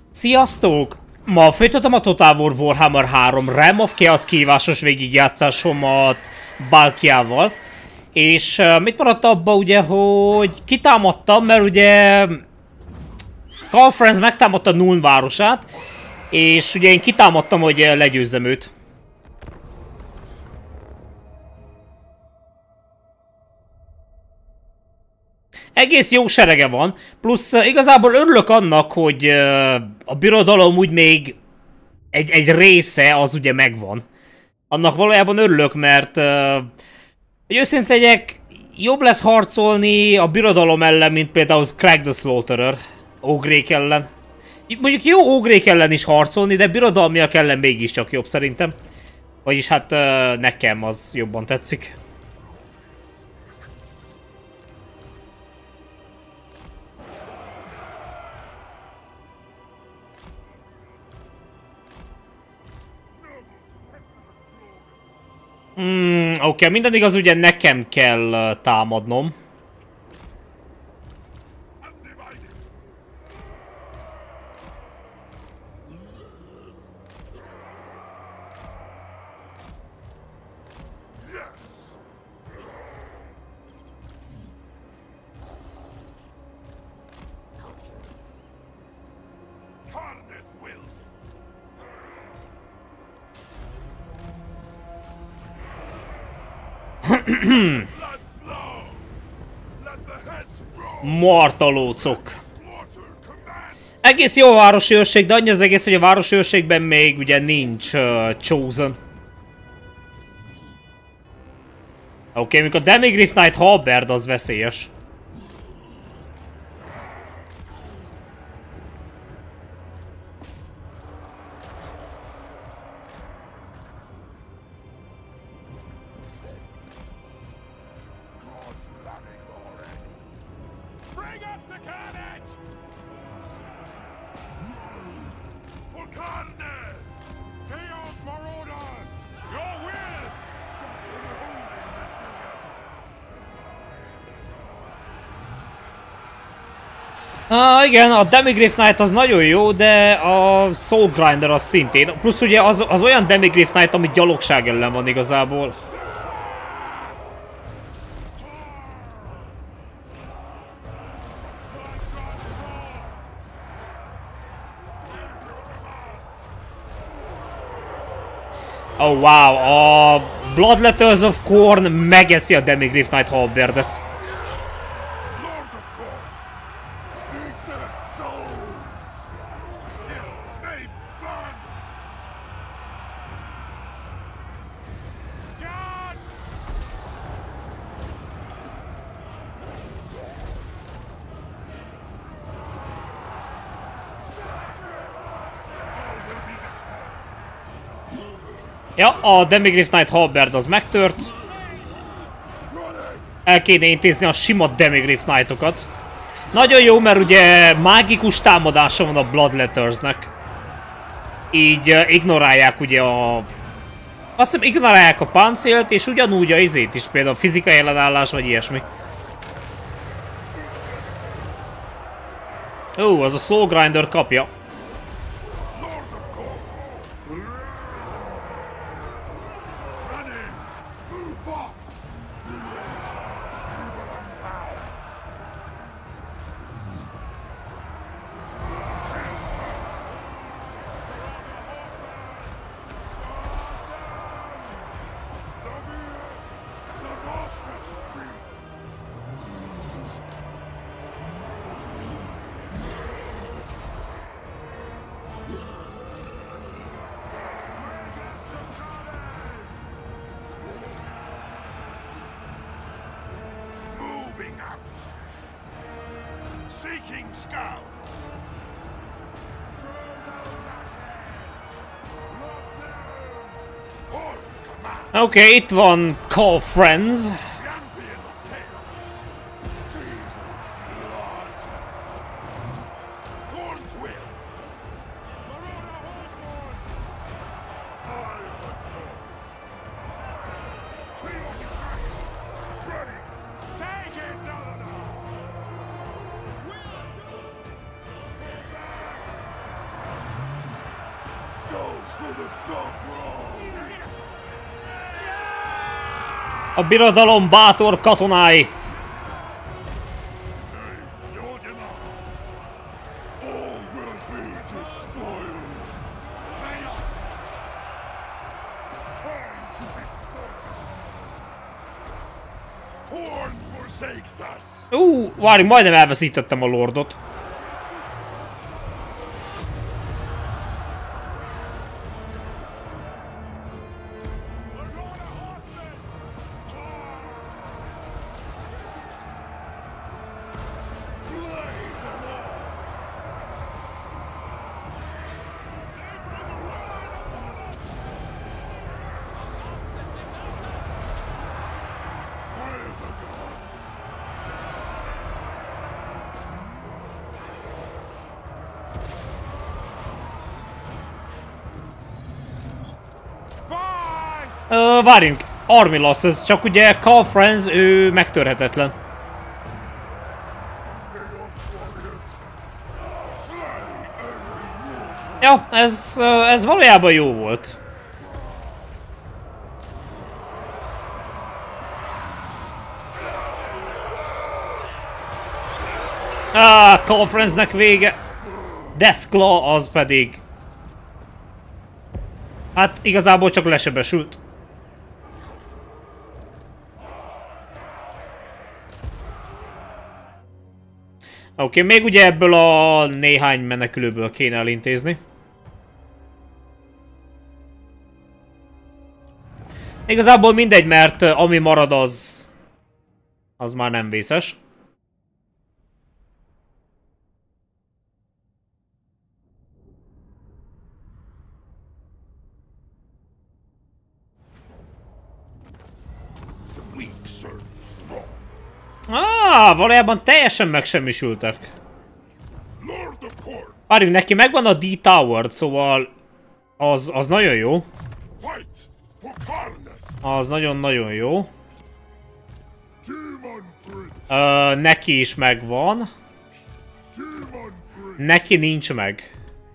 Sziasztok! Ma folytatom a Total War Warhammer 3 Realm of Chaos kihívásos végigjátszásomat Valkyával. És mit maradt abba ugye, hogy kitámadtam, mert ugye Karl Franz megtámadta Nuln városát, és ugye én kitámadtam, hogy legyőzzem őt. Egész jó serege van, plusz igazából örülök annak, hogy a birodalom úgy még egy része az ugye megvan. Annak valójában örülök, mert hogy őszintén legyek, jobb lesz harcolni a birodalom ellen, mint például Crag the Slaughterer, ogrék ellen. Mondjuk jó ogrék ellen is harcolni, de birodalmiak ellen mégiscsak jobb szerintem. Vagyis hát nekem az jobban tetszik. Oké, minden igaz, ugye nekem kell támadnom. Martalócok. Egész jó a városi őrség, de annyi az egész, hogy a városi őrségben még ugye nincs Chosen. Oké, mikor Demigryph Knight Halberd az veszélyes. Igen, a Demigryph Knight az nagyon jó, de a Soul Grinder az szintén. Plusz ugye az olyan Demigryph Knight, ami gyalogság ellen van igazából. Oh wow, a Bloodletters of Khorne megeszi a Demigryph Knight Halberdet. Ja, a Demigryph Knight Halberd az megtört. El kéne intézni a sima Demigryph Knightokat. Nagyon jó, mert ugye mágikus támadása van a Bloodlettersnek. Így ignorálják ugye a... Azt hiszem ignorálják a páncélt, és ugyanúgy a izét is, például a fizikai ellenállás vagy ilyesmi. Ó, az a Soul Grinder kapja. Oké, itt van Karl Franz. A birodalom bátor katonái! Várj, majdnem elveszítettem a lordot. Várjunk, Army Loss, ez csak ugye Karl Franz, ő megtörhetetlen. Ja, ez valójában jó volt. Karl Franznek vége. Deathclaw az pedig... Hát igazából csak lesebesült. Oké, még ugye ebből a néhány menekülőből kéne elintézni. Igazából mindegy, mert ami marad az már nem vészes. Valójában teljesen megsemmisültek. Várjunk, neki megvan a D-Tower, szóval az nagyon jó. Az nagyon-nagyon jó. Neki is megvan. Neki nincs meg.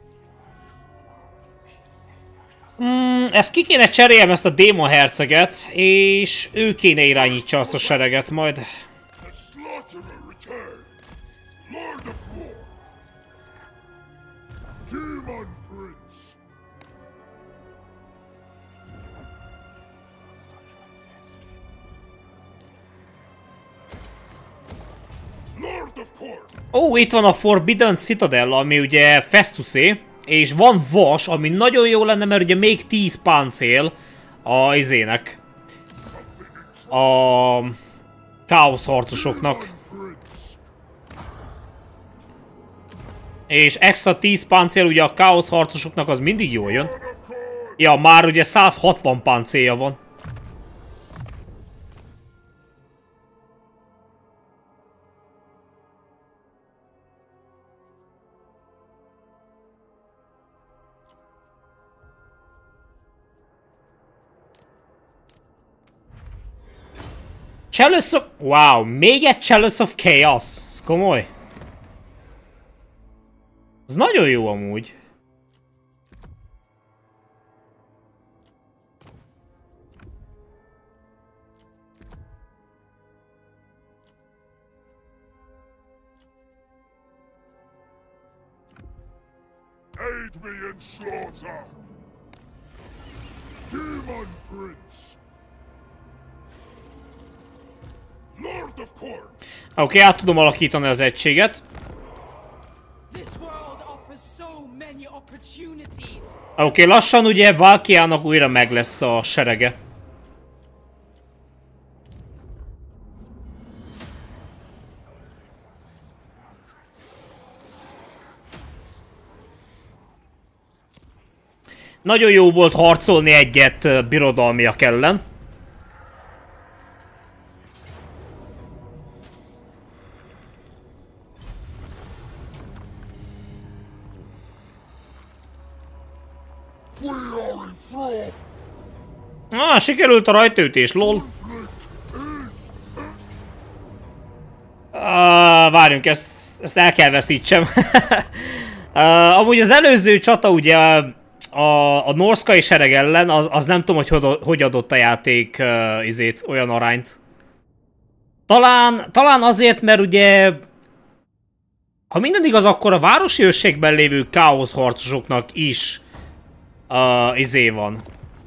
Ezt ki kéne cseréljem, ezt a Démon herceget, és ő kéne irányítsa azt a sereget majd. Ó, itt van a Forbidden Citadel, ami ugye Festusé, és van vas, ami nagyon jó lenne, mert ugye még 10 páncél a izének. A káosz harcosoknak. És extra 10 páncél ugye a káosz harcosoknak az mindig jól jön. Ja, már ugye 160 páncélja van. Chalice of... Wow, még egy Chalice of Chaos. Ez komoly. Ez nagyon jó amúgy. Aid me in slaughter. Demon Prince. Oké, át tudom alakítani az egységet. Oké, lassan ugye Valkyriának újra meg lesz a serege. Nagyon jó volt harcolni egyet birodalmiak ellen. Sikerült a rajtaütés, lol. Várjunk, ezt el kell veszítsem. Amúgy az előző csata ugye a Norskai sereg ellen, az nem tudom, hogy adott a játék olyan arányt. Talán azért, mert ugye... Ha minden igaz, akkor a városi őrségben lévő káosz harcosoknak is van.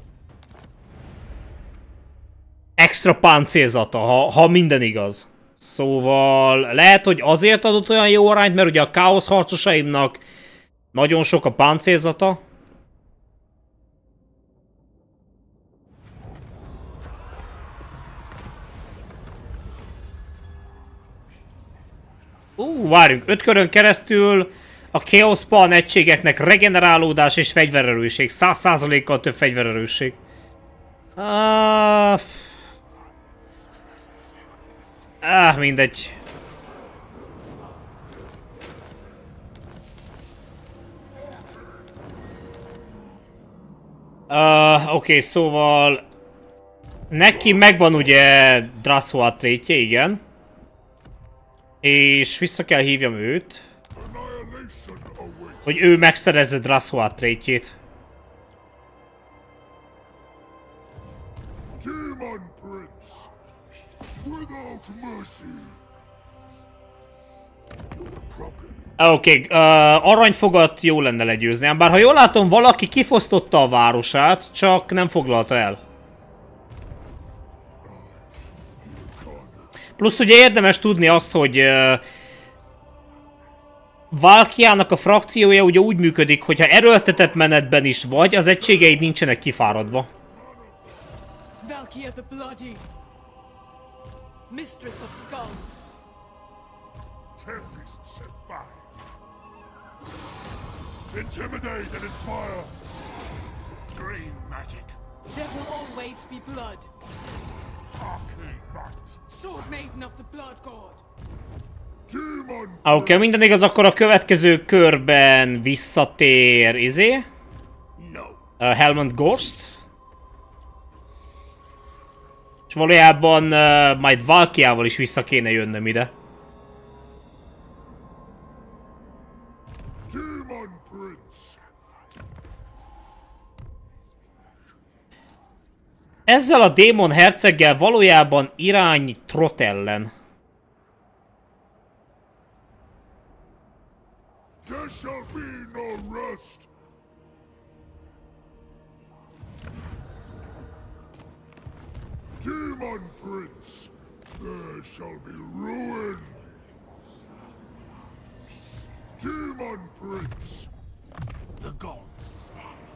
Extra páncélzata, ha minden igaz. Szóval lehet, hogy azért adott olyan jó arányt, mert ugye a káosz harcosaimnak nagyon sok a páncélzata. Várjunk, 5 körön keresztül a Chaos Spawn egységeknek regenerálódás és fegyvererőség. 100%-kal több fegyvererőség. Mindegy. Oké, szóval... Neki megvan ugye Drassoa trétje, igen. És vissza kell hívjam őt. Hogy ő megszerezze Drassoa trétjét. Oké, aranyfogat jó lenne legyőzni, bár ha jól látom, valaki kifosztotta a városát, csak nem foglalta el. Plusz ugye érdemes tudni azt, hogy Valkiának a frakciója ugye úgy működik, hogyha erőltetett menetben is vagy, az egységeid nincsenek kifáradva. Valkia the Bloody, Mistress of Skulls. Tempests set fire. Intimidate and inspire. Green magic. There will always be blood. Arcane might. Sword Maiden of the Blood God. Oké, minden igaz, akkor a következő körben visszatér, Helmut Ghost. És valójában majd Valkiával is vissza kéne jönnöm ide. Ezzel a démon herceggel valójában irány Trot ellen. There shall be no rest. Demon Prince, there shall be ruin. Demon Prince, the gods.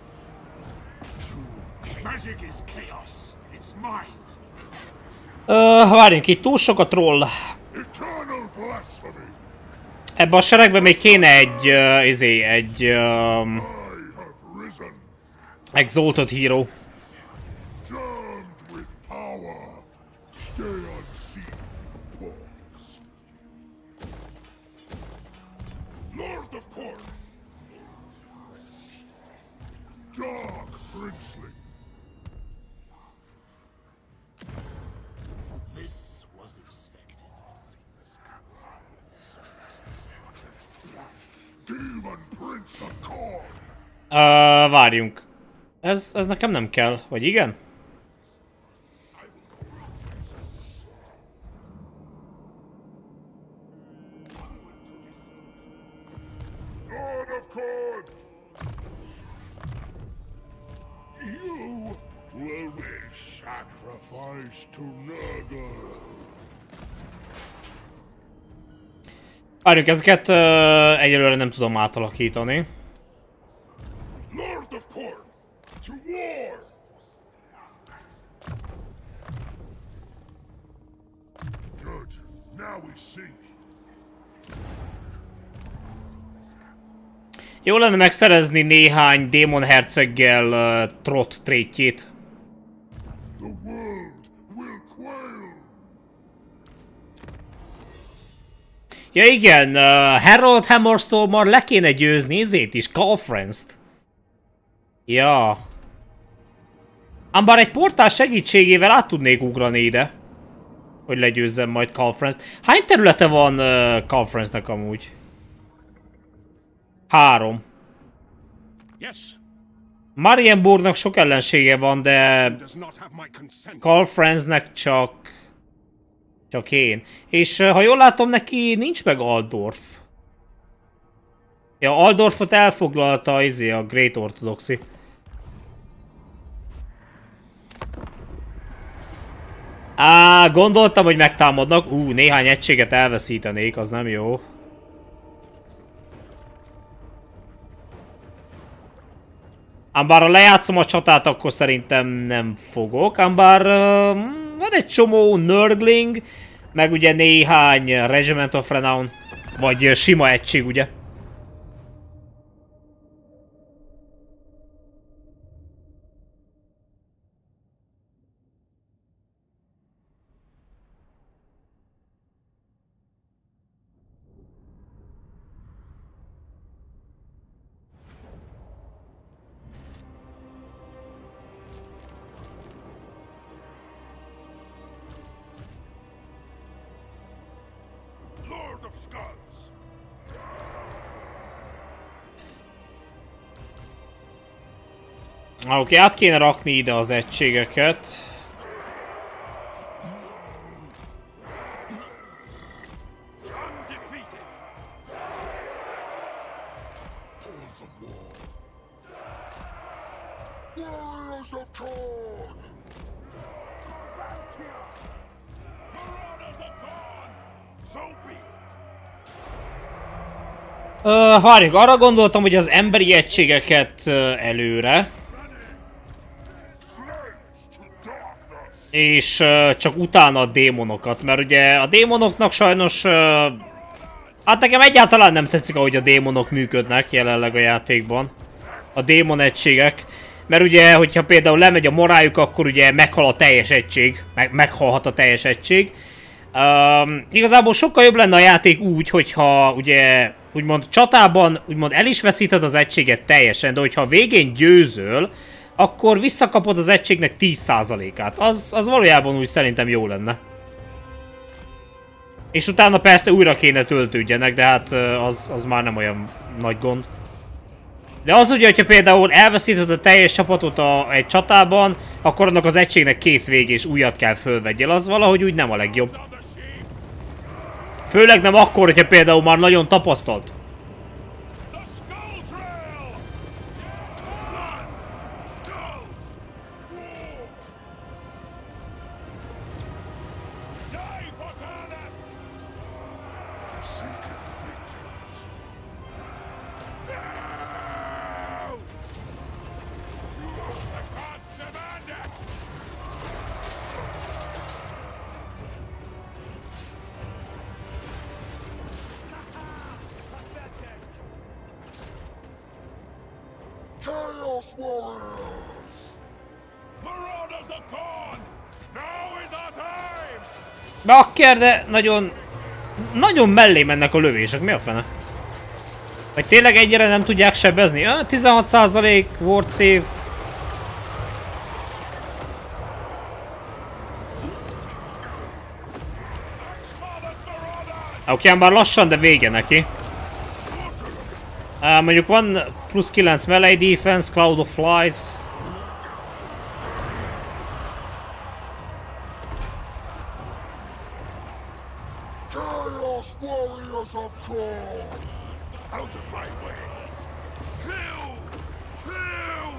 True magic is chaos. It's mine. Várjunk, itt túl sok a troll. Eternal blasphemy. Ebben a seregben még kéne egy Exalted Hero. Lord of Court. Dark Princeling. This was expected. Demon Prince of Korn. Várjunk. Ez nekem nem kell, vagy igen? Lord of Korn. You will be sacrificed to Nurgle. Várjunk, ezeket egyelőre nem tudom átalakítani. Lord of Korn, to war! Good. Now we see. Jó lenne megszerezni néhány démon herceggel Trot trétjét. The world will quail. Ja igen, Harold Hammerstormmal le kéne győzni izét is, Calfrance-t. Ja. Ám bár egy portál segítségével át tudnék ugrani ide. Hogy legyőzzem majd Calfrance-t. Hány területe van Calfrance-nek amúgy? 3. Yes. Marienburgnak sok ellensége van, de Does not have my consent. Calfrancnek csak én. És ha jól látom, neki nincs meg Altdorf. Ja, Altdorfot elfoglalta a Great Orthodoxy. Gondoltam, hogy megtámadnak. Néhány egységet elveszítenék, az nem jó. Ám bár ha lejátszom a csatát, akkor szerintem nem fogok. Ám bár van egy csomó Nurgling, meg ugye néhány Regiment of Renown, vagy sima egység, ugye. Lord of Skulls. Oké, át kéne rakni ide az egységeket. Undefeated. Hordes of war. Warriors of Korn. Marauders of Korn. So be it. Várjuk, arra gondoltam, hogy az emberi egységeket előre. Slaves to darkness. És csak utána a démonokat, mert ugye a démonoknak sajnos... hát nekem egyáltalán nem tetszik, ahogy a démonok működnek jelenleg a játékban. A démon egységek. Mert ugye, hogyha például lemegy a morájuk, akkor ugye meghal a teljes egység. Meghalhat a teljes egység. Igazából sokkal jobb lenne a játék úgy, hogyha ugye úgymond csatában úgymond el is veszíted az egységet teljesen, de hogyha a végén győzöl, akkor visszakapod az egységnek 10%-át. Az valójában úgy szerintem jó lenne. És utána persze újra kéne töltődjenek, de hát az már nem olyan nagy gond. De az ugye, hogyha például elveszíted a teljes csapatot egy csatában, akkor annak az egységnek kész vége és újat kell fölvegyél. Az valahogy úgy nem a legjobb. Főleg nem akkor, hogyha például már nagyon tapasztalt. The Skull Trail. Blood. Skulls. War. Die for Garnet. Seek victims. No! The gods demand it. Chaos Warriors! Marauders of Korn! Now is our time! Bakker, de nagyon mellé mennek a lövések, mi a fene? Vagy tényleg egyre nem tudják sebezni? 16% ward save. Oké, már lassan, de vége neki. Mondjuk van plusz 9 melee defense, Cloud of Flies. Chaos Warriors of Korn! Out of my way! Kill! Kill!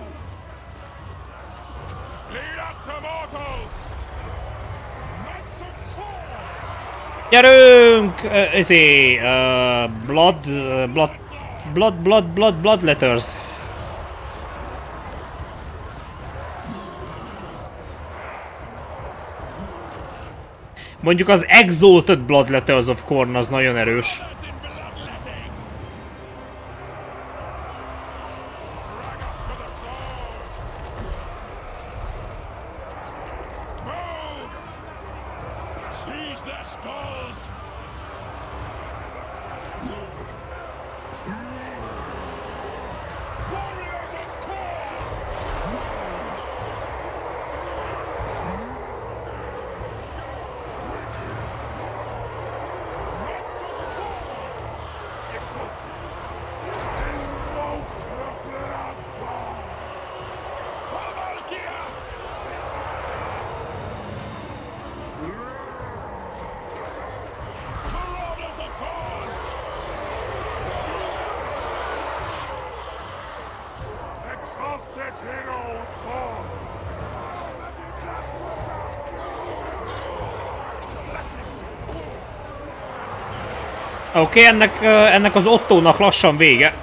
Lead us to mortals! Knights of Korn! Gyerünk! Blood letters. Mondjuk az Exalted Blood Letters of Korn az nagyon erős. In bloodletting! Drag us to the swords! Move! Seize their skulls! Warriors of Korn! Knights of Korn! Exalted! Invoke the blood god! Oké, ennek az Ottónak lassan vége.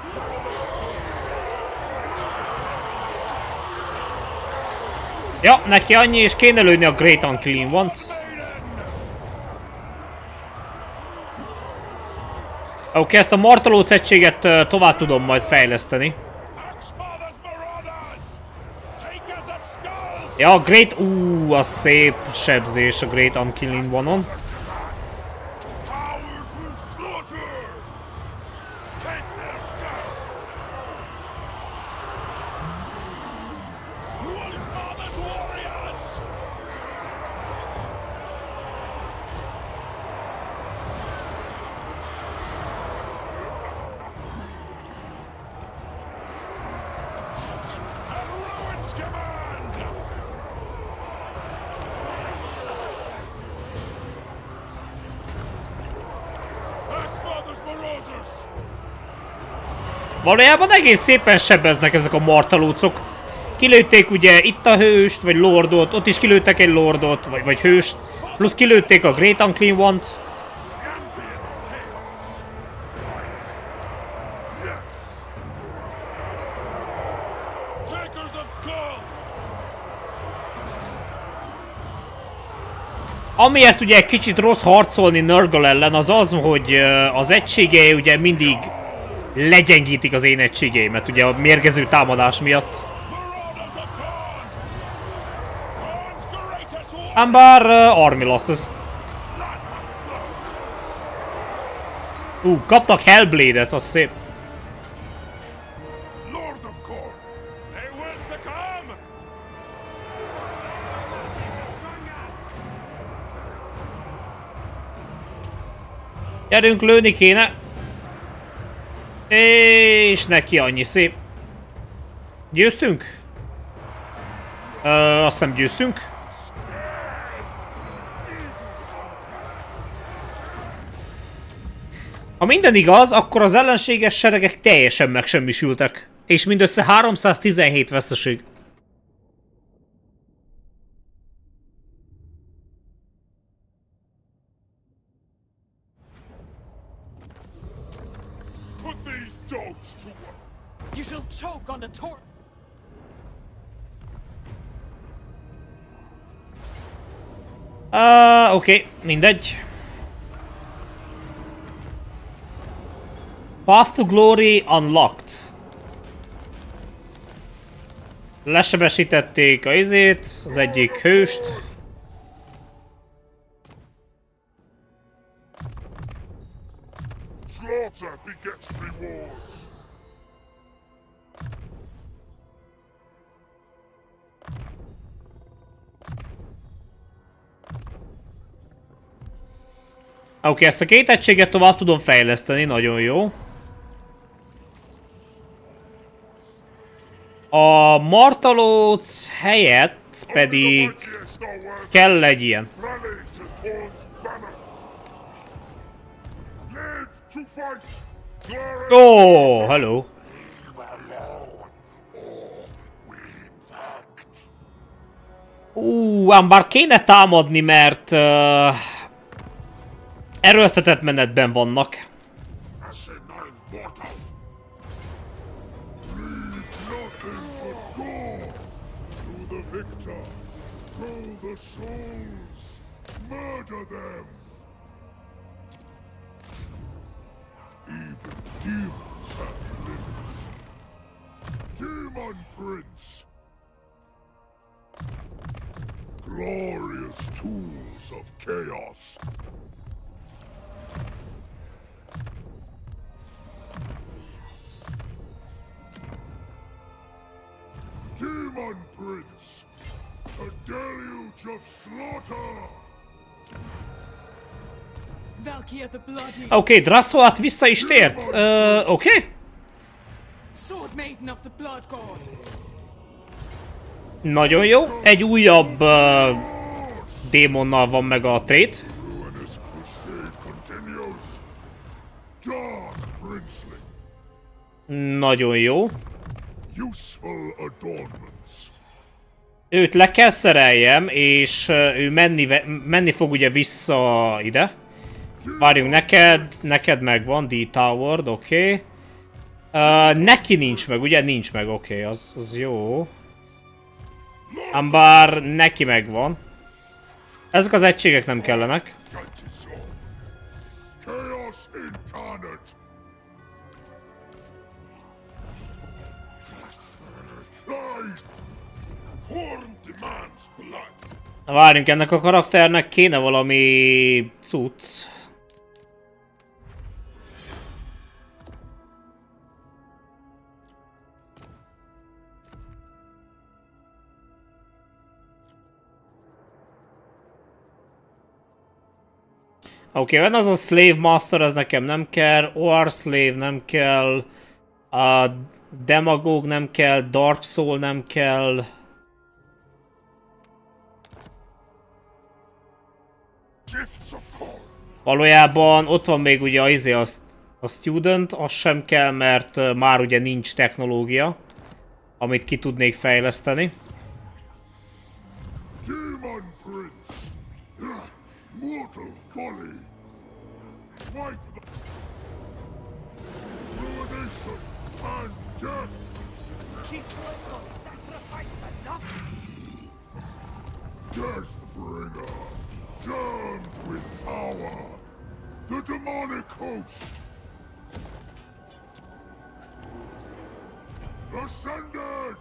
Ja, neki annyi, és kéne lőni a Great Unclean One-t. Oké, ezt a martalóc egységet tovább tudom majd fejleszteni. Ja, a Great... az szép sebzés a Great Unclean One-on. Valójában egész szépen sebeznek ezek a martalócok. Kilőtték ugye itt a hőst, vagy lordot, ott is kilőttek egy lordot, vagy hőst. Plusz kilőtték a Great Unclean One-t. Amiért ugye kicsit rossz harcolni Nurgle ellen, az az, hogy az egységei ugye mindig legyengítik az én egységeimet, ugye a mérgező támadás miatt. Ám bár army losses. Kaptak Hellblade-et, az szép. Gyerünk, lőni kéne. És neki annyi, szép. Győztünk? Azt hiszem győztünk. Ha minden igaz, akkor az ellenséges seregek teljesen megsemmisültek. És mindössze 317 veszteség. You shall choke on the tor. Oké, mindegy. Path to Glory unlocked. Lesebesítették a izét, az egyik hőst. Slaughter begets rewards. Oké, ezt a két egységet tovább tudom fejleszteni, nagyon jó. A martalóc helyett pedig kell egy ilyen. Oh, hello. Ám bár kéne támadni, mert erőltetett menetben vannak. Demons have limits. Demon Prince. Glorious tools of chaos. Demon Prince. A deluge of slaughter. Valkyrie the Bloody. Oké, Drassoat vissza is tért. Oké. Sword Maiden of the Blood God. Nagyon jó. Egy újabb démonnal van meg a trade. Nagyon jó. Őt le kell szereljem, és ő menni fog ugye vissza ide. Várjunk, neked megvan, D-Towered, oké. Neki nincs meg, ugye? Nincs meg, oké, az jó. Ám bár neki megvan. Ezek az egységek nem kellenek. Chaos incarnate. Khorne demands blood. Várjunk, ennek a karakternek kéne valami cucc. Oké, van az a Slave Master, ez nekem nem kell, War Slave nem kell, a Demagogue nem kell, Dark Soul nem kell. Valójában ott van még ugye a Student, az sem kell, mert már ugye nincs technológia, amit ki tudnék fejleszteni. Demon Prince. Mortal folly. Wipe the ruination and death. Kislev not sacrificed enough? Deathbringer. Jammed with power. The demonic host. Ascended.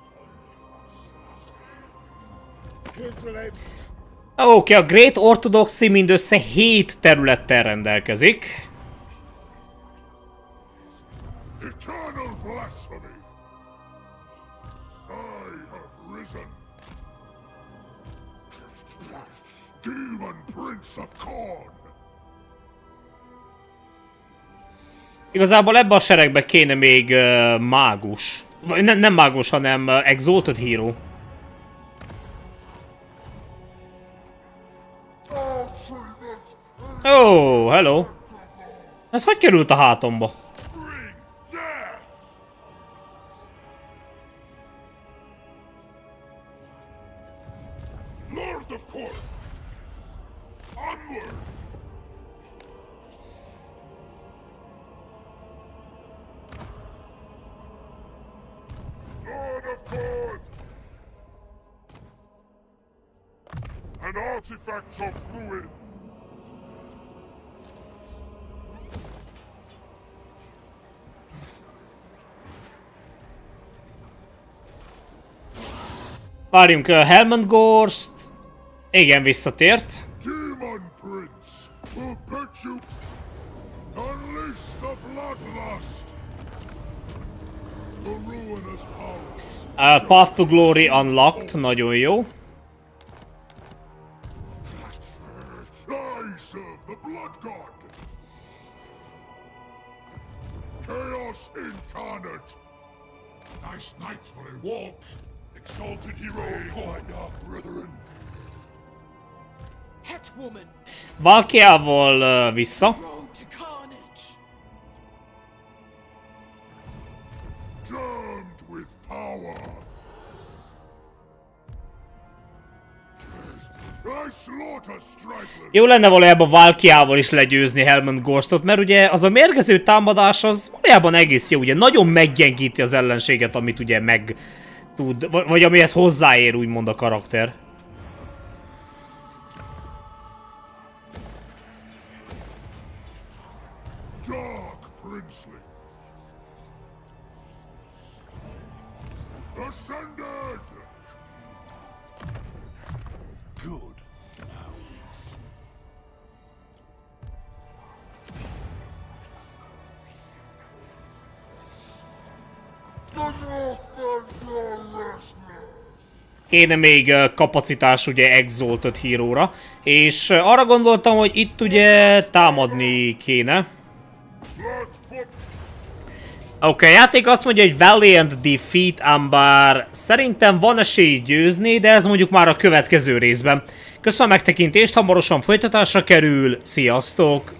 Oké, a Great Orthodoxy mindössze 7 területtel rendelkezik. Eternal blasphemy. I have risen. Demon Prince of Khorne. Igazából ebbe a seregbe kéne még mágus. Nem mágus, hanem Exalted Hero. Oh, hello. Ez hogy került a hátomba? Bring death. Lord of Khorne. Onward. Lord of Khorne. An artifact of ruin. Várjunk, Helmengorst. Igen, visszatért. Demon Prince, perpetuate. Unleash the bloodlust. The ruinous powers. Path to Glory unlocked, nagyon jó. I serve the Blood God. Chaos incarnate. Nice night for a walk. Exalted hero of my dark brethren. Hetwoman, Valkiával vissza. road to carnage. Jammed with power. I slaughter strikers. Jó lenne valójában Valkiával is legyőzni Helmengorstot, mert ugye az a mérgező támadás az valójában egész jó, ugye nagyon meggyengíti az ellenséget, amit ugye meg tud, vagy amihez hozzáér úgymond a karakter. Dark princely. Ascended. Good. Now Kéne még kapacitás ugye Exalted Hero-ra, és arra gondoltam, hogy itt ugye támadni kéne. Oké, a játék azt mondja, hogy Valiant Defeat, ám bár szerintem van esély győzni, de ez mondjuk már a következő részben. Köszönöm a megtekintést, hamarosan folytatásra kerül, sziasztok!